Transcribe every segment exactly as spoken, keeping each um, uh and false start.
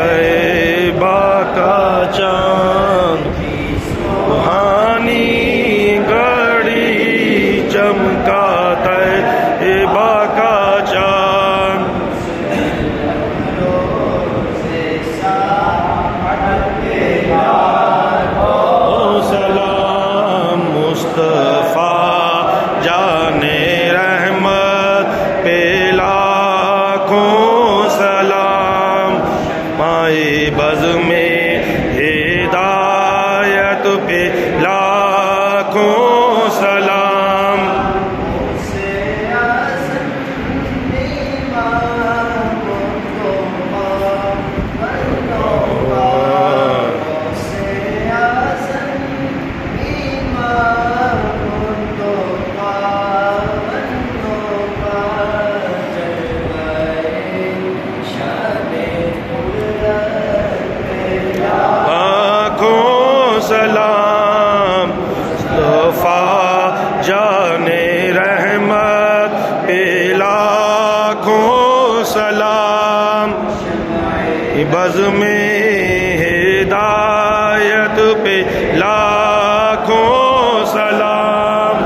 طیبہ کا چاند روحانی گھڑی چمکا طیبہ کا چاند او سلام مصطفیٰ جانے رحمت پہ لاکھوں سلام مائے بز میں ہدایت پہ لاکھوں سلام سلام مصطفیٰ جانے رحمت پہ لاکھوں سلام بز میں ہدایت پہ لاکھوں سلام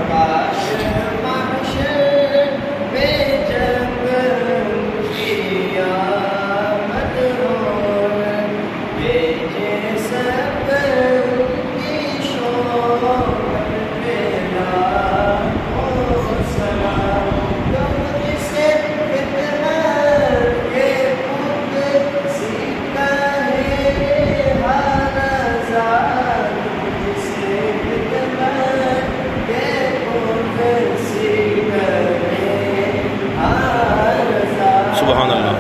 سبحان اللہ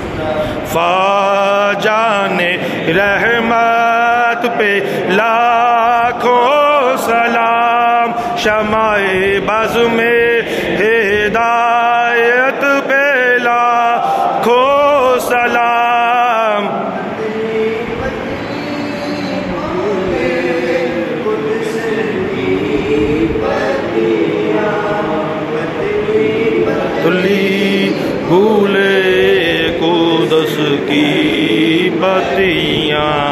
فاجانے رحمت پہ لاکھوں سلام شمع بز میں ہدایت پہ لاکھوں سلام تلی بھولے قدس کی بتیاں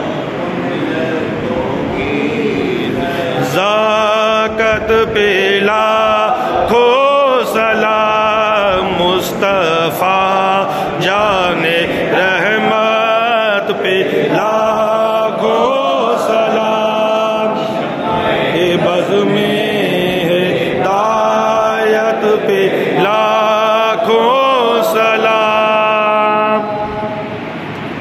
زاکت پہ لاکھوں سلام مصطفیٰ جانے رحمت پہ لاکھوں سلام بز میں ہدایت پہ لاکھوں سلام